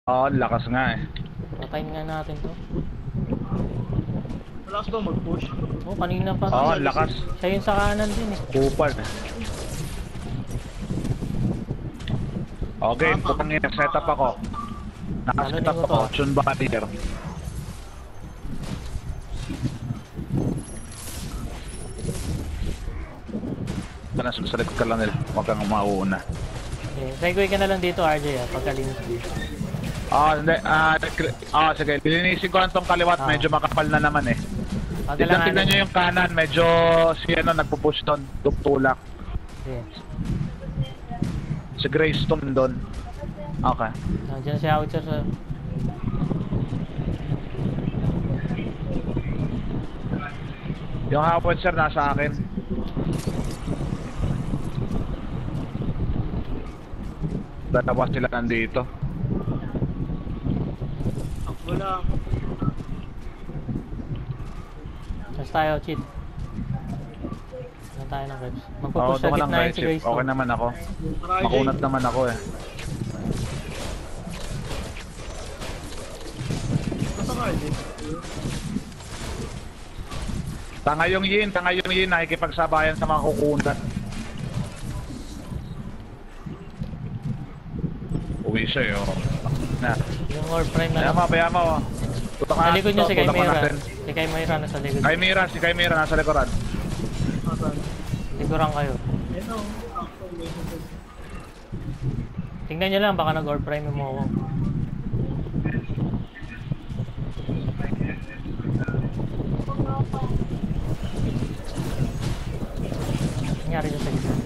Oo, lakas nga eh. Patayin nga natin to. Malakas ba mag-push? Oh, kanina pa. Oo, lakas. Siya yung sa kanan din eh. Kupal. Okay, putang ina, setup ako. Nakasetup Ano, ako, Chun Barrier. Sa likod ka lang nila, huwag kang mauuna. Okay. Segway ka na lang dito, RJ ah, pagkalinis dito. Hindi, sige, lilinisin ko lang tong kaliwat, medyo makapal na naman eh. Tignan nyo yung kanan, medyo si ano nagpo-push doon, tulak. Okay. Si Greystone doon. Okay. Nandiyan si Oucher sa... Yung Howitzer nasa akin. Dalawa sila nandito. Ako lang. Saan tayo, Chip? Saan tayo ng reps? Oo, Magpupush sa doon ka lang gitna guys. yung si Grace. Okay naman ako. Makunat naman ako eh. Basta ka eh. Tanga yung yin, nakikipagsabayan sa mga kukunat. Uwi siya eh, oh. Na. Yung War Prime na lang. Bayama oh. Sa likod niya si tutok Chimera. natin. Si Chimera nasa likod. Si Chimera nasa likuran. Asan? Likuran kayo. Ito. Ako, may sasag. Tingnan nyo lang, baka nag-War Prime mo ako. Nangyari dyan sa gitna.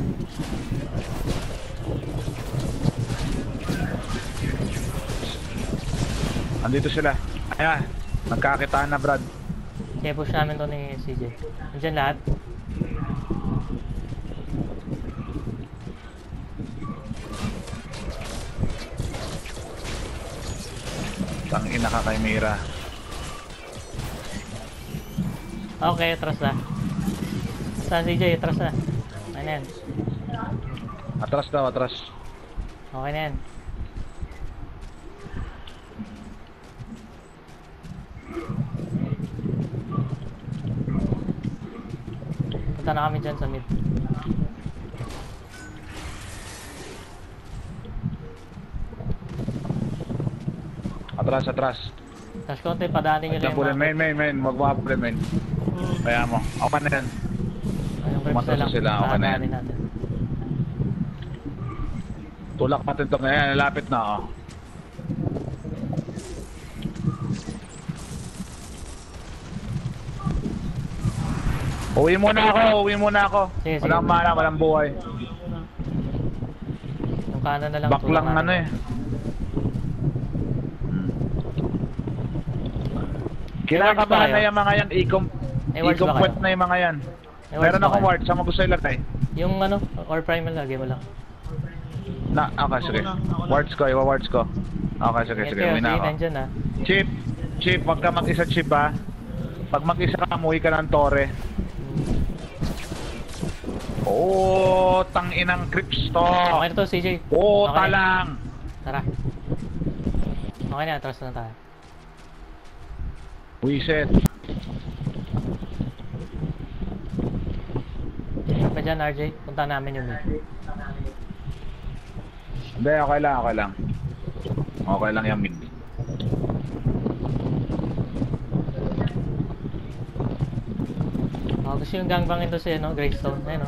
Andito sila. Ayan, nagkakitaan na Brad. Kaya push namin to ni CJ. Nandiyan lahat. Tangina ka kay Mira. Okay, atras na. Saan CJ? Atras na. Okay na yan. Atras daw, atras. Okay na yan. Punta na kami dyan sa mid. Atras, atras. Tapos konti, padaanin nyo lang yung mga... Main. Huwag mo apre, main. Kaya mo. Okay na yan. Yung reps na Umatras lang. sila, okay na yan. Padaanin natin. Tulak natin ito. Ayan, lapit na oh. Uwi muna ako. Sige, Walang sige. mana, walang buhay. Yung kanan na lang. Baklang ano eh. Kinakabahan na yung mga yan, i-complete na yung mga yan. Meron akong ward, saan mo gusto ilagay? Yung ano, or primal lagi mo lang. Okay, sige. Wards ko, iwa-wards ko. Okay, sige, uwi na ako. Nandyan ah. Chip, wag ka mag-isa Chip ha. Pag mag-isa ka, umuwi ka ng Tore. Oh, tanginang creeps to. Okay na to, CJ. Oh, Okay. talang. Tara. Okay na, atras na tayo. Wiset. Pa dyan, RJ. Punta namin yung mid. Hindi, okay lang. Okay lang yung mid. Oh, gusto yung gangbangin to si ano, Greystone. Ayun o.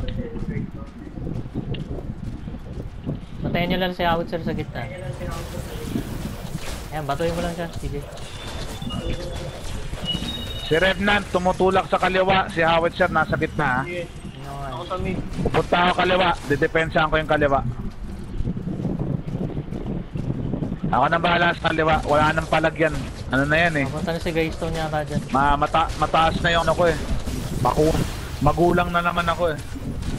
Patayin nyo lang si Outser sa gitna. Ayan, batuhin mo lang siya, CJ. Si Revenant tumutulak sa kaliwa, si Howitzer nasa gitna ha. Sige. Ano nga. Ako sa mid. Pupunta ako kaliwa, didepensahan ko yung kaliwa. Ako nang bahala sa kaliwa, wala nang palagyan. Ano na yan eh. Papunta na si Greystone yata dyan. Mataas na yung ano ko eh. Magulang na naman ako eh.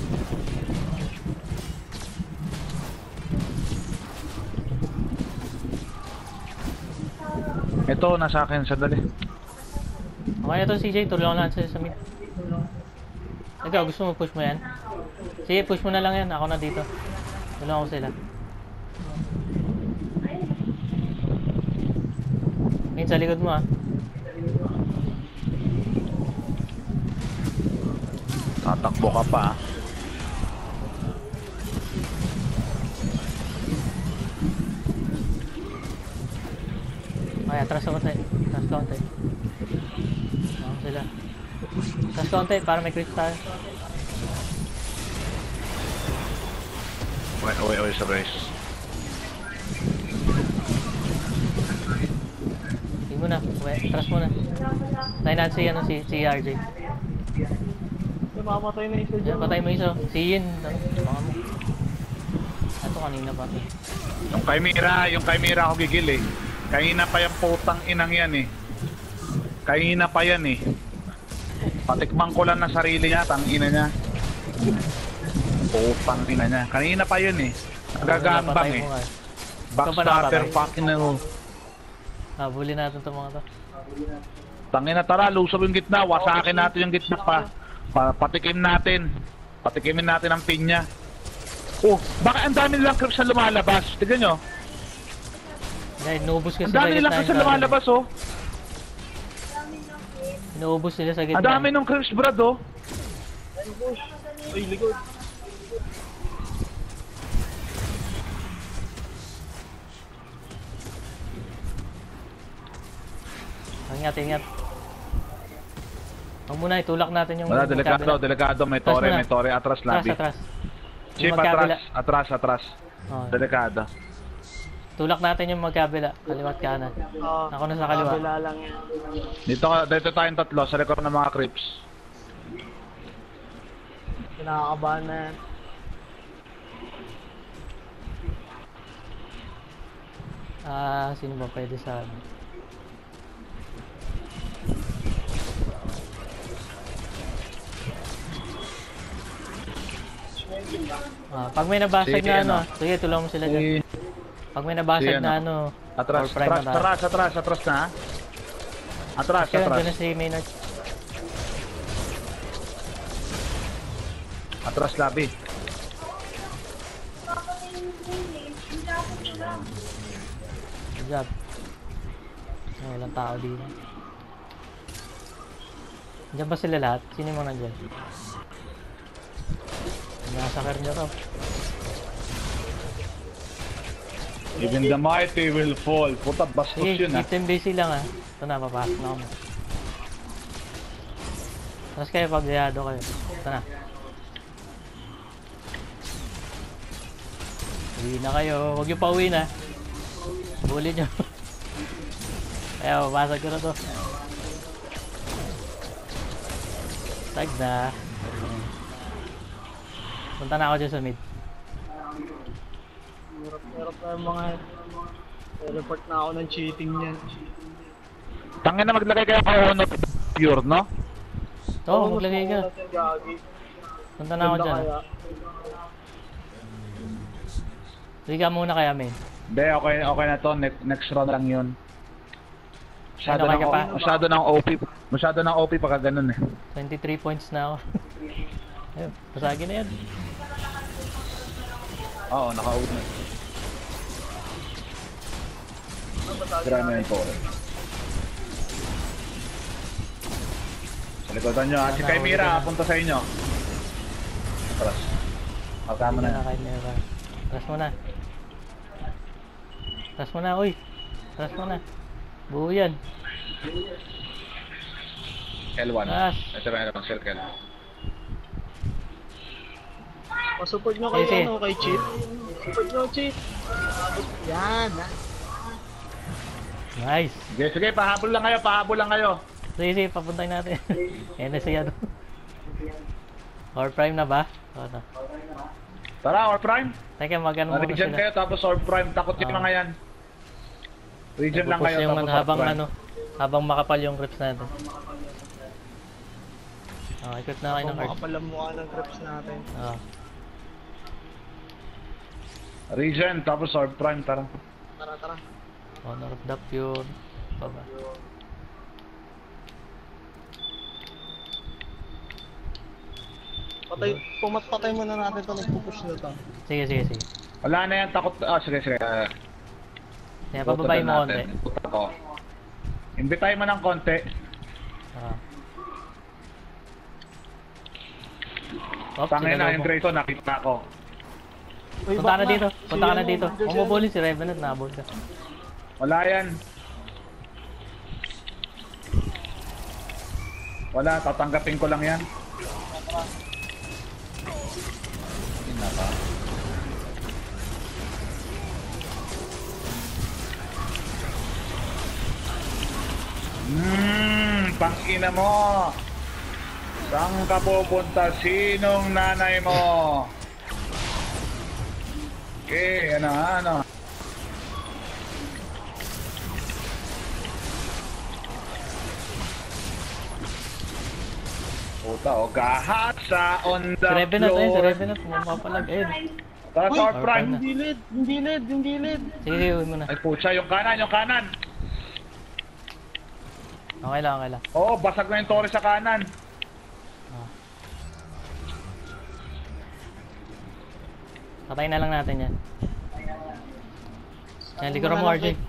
Ito, nasa akin, sandali. Okay na to, CJ. Tulungan lang sa mid. Ikaw, gusto mo push mo yan? Sige, push mo na lang yan. Ako na dito. Tulungan ko sila. Min, sa likod mo ah. Tatakbo ka pa. Okay, atras ako tayo. Atras konti. Ako sila. Atras konti para may crit tayo. Uy, sa race. Hindi mo na. Uwe, atras mo na. Tayo natin si RJ. Namamatay na isa Yan, dyan. patay mo isa. Si Yin. Ano? Baka mo. Ito kanina pa. Yung Chimera ako gigil eh. Kanina pa yung putang inang yan eh. Kanina pa yan eh. Patikman ko lang na sarili niya, tang ina niya. Putang ina niya. Kanina pa yun eh. Nagagambang eh. Backstabber fucking no. Habulin natin itong mga to. Tangina, tara, lusog yung gitna. Wasakin natin yung gitna pa. Patikim natin. Patikimin natin ang pinya. Oh, baka ang dami nilang creeps na lumalabas. Tignan nyo. Dahil inuubos kasi Ang dami nilang creeps na lumalabas oh. Inuubos nila sa gitna. Ang dami ng creeps, brad oh. Ay, push. Ay, likod. Ingat, ingat. Huwag muna, itulak natin yung... Wala, delikado. May tore, atras labi. Atras. Chip, atras. Oh, Delikado. tulak natin yung magkabila. Kaliwat kanan. Ako na sa kaliwa. Kabila lang yan. Dito tayong tatlo, sa likod ng mga creeps. Kinakabahan na yan. Sino ba pwede sa amin? Pag may nabasag Sige, na ano? sige, tulungan mo sila dyan. Pag may nabasag Sige, na Atras or prime na tayo. atras na. Atras. Kasi dyan na si Maynard. Atras labi. Good job. Walang tao dito. Diyan ba sila lahat? Sino yung mga nandyan? Nasakar nyo to. Even the mighty will fall. Puta, bastos Sige, yun ah. keep them busy lang ah. Ito na, papasok na ako. Tapos kayo, pagyayado kayo. Ito na. Uwi na kayo. Huwag yung pauwi na. Bully nyo. Kaya, papasag ko na to. Tag na. Punta na ako dyan sa mid. Hirap na yung mga yan. Report na ako ng cheating niyan. Tangin na maglagay kayo ako ng pure, no? Oo, maglagay ka. Gagi. Punta na ako dyan. Kaya. Sige ka muna kaya, men. Hindi, okay na to. Next round lang yun. Ano, kaya pa? Masyado ng OP pagka ganun eh. 23 points na ako. Ayun, pasagin na yan. Oo, naka-out na. Tira na yun po. Sa likodan nyo ha. Si Chimera, punta sa inyo. Atras. Magkama na. Atras mo na. Atras mo na, uy. Atras mo na. Buo yan. L1. Atras. Ito na yung circle. Pasupport nyo Sige, kay sige. kay Cheat. Support nyo, Cheat. Yan, ha? Nice. Sige, pahabol lang kayo. Sige, papuntahin natin. Yan na siya. Or prime na ba? Oo na. Tara, Orb Prime. Teka, magano muna Region sila. kayo, tapos Orb Prime. Takot yung mga yan. Region lang Nagpo-push kayo, yung tapos habang Orb Prime. habang makapal yung grips natin. Ikot na kayo ng Kung card. makapalamuha ng grips natin. Region, tapos Orb Prime, tara. Tara. Honor of the Pure. Baba. Patay muna natin ito, nagpupush na ito. Sige. Wala na yan, takot. Sige. Kaya pababayin mo konti. Puta ko. Imbitay mo ng konti. Ah. Oops, Tangin na sinalaw yung mo. Grayson, nakita ko. Uy, Punta ka back na dito. Punta ka na Si dito. ano, Kung mabulin si Revenant, nabol ka. Wala yan. Wala, tatanggapin ko lang yan. Pangina mo. Saan ka pupunta? Sinong nanay mo? Okay, ano. Puta, o gahat sa on the Si Revenant, ayun, si floor. Revenant. Pumapalag, ayun. Tara sa our Uy, prime. na. yung gilid. Sige, sige, uwi mo na. Ay putya, yung kanan. Okay lang, okay lang. Oo, basag na yung torre sa kanan. Patayin na lang natin yan. Yan, likuran mo, RJ.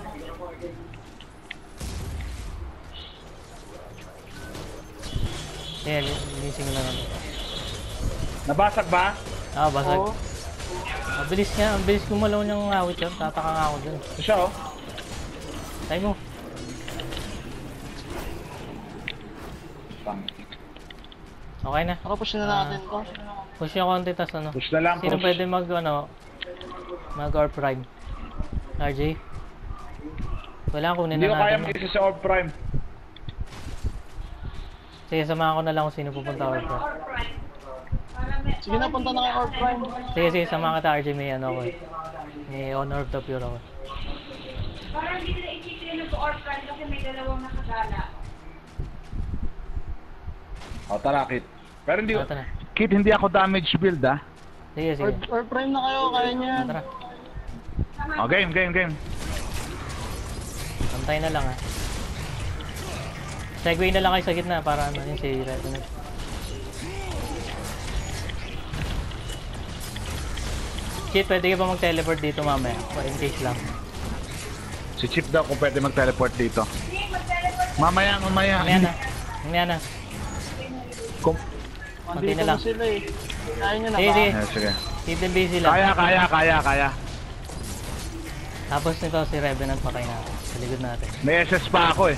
Yan, linising na lang. Nabasag ba? Ah, basag. Oo. Mabilis nga, ang bilis gumalaw niyang awit yun. Tataka nga ako dun. Siya oh. Tayo mo. Okay na. Ako push na natin to. Push yung konti, tas ano. Push na lang, Sino push. pwede mag, ano, mag-orb prime? RJ? Wala, kunin Hindi na ko kaya natin. mag-isa sa orb prime. Sige, samahan ko na lang kung sino pupunta orb prime. Sige na, punta na kay Orb Prime. Sige, sige, samahan kita RJ, may ano ako eh. May Honor of the Pure ako. Parang hindi na isipin yung nag-orb kasi may dalawang nakagala. O, tara, Kit. Pero hindi, Ito na. Kit, hindi ako damage build, ah. Sige, sige. Orb Prime na kayo, kaya niyan. Tara. O, game. Pantay na lang ah. Segway na lang kayo sa gitna para ano yun si Revenant. Shit, pwede ka ba mag-teleport dito mamaya? In case lang. Si Chip daw kung pwede mag-teleport dito. Mamaya. Mamaya na. Mamaya na. Kung... Konti Andito na lang. na sila eh. Kaya nyo na Sige, ba? sige. Sige. Keep them busy lang. Kaya. Tapos nito si Revenant patay na. Sa likod natin. May SS pa ako eh.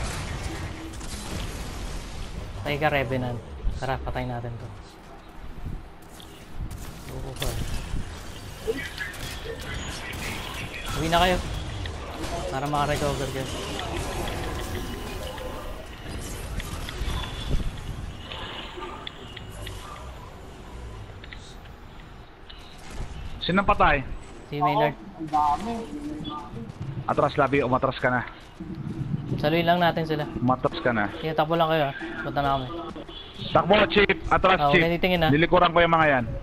Patay ka Revenant. Tara, patay natin to. Uwi na kayo. Para makarecover kayo. Sinong patay? Si Maynard. Ang dami. Atras, Labi. Umatras ka na. Saluhin lang natin sila. Umatras ka na. Sige, takbo lang kayo ah. Punta na kami. Takbo, Chip. Atras, Ah, Chip. huwag nanitingin, ah. Nilikuran ko yung mga yan.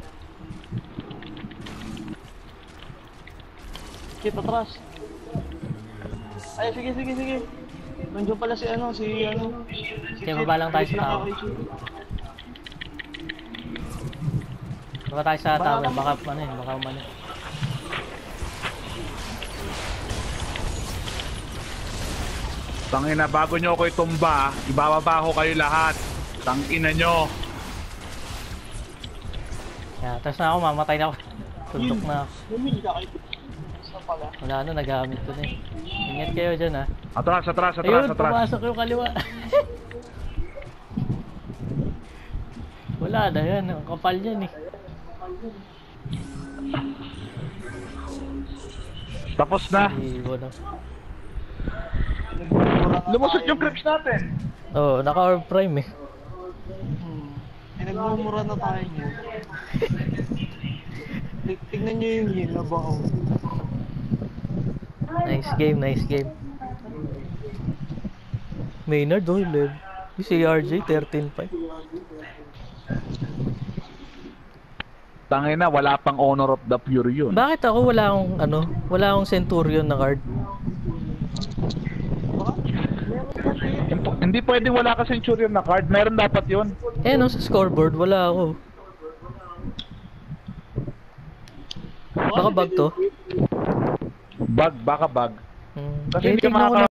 Keep atras. Ay, sige. Nandiyo pala si ano. Sige, baba lang tayo sa tao. Baka tayo sa tower. Baka ano yun. Baka umano. Tangina, bago nyo ako itumba, ibababa ko kayo lahat. Tangina nyo. Yeah, tapos na ako. Mamatay na ako. Tundok na ako. Bumili ka kayo. Saan pala? Wala ano. Nagamit ko na eh. Ingat kayo dyan ah. Atras. Ayun, pumasok yung kaliwa. Wala na yan. Ang kapal yan eh. Tapos na. Iiwan na. Lumusot yung creeps natin. Oo, naka-orb prime eh. Nagmumura na tayo niyo. Tignan nyo yung yelo ba? Nice game. Maynard, oh, level. Si RJ, 13-5. Tangina, wala pang Honor of the Pure yun. Bakit ako wala akong Centurion na card? Hindi pwedeng wala ka Centurion na card. Meron dapat yun. Eh, no, sa scoreboard, wala ako. Baka bug to? Baka bag. Hmm. Kasi Eh, hindi ka tignan ko makaka-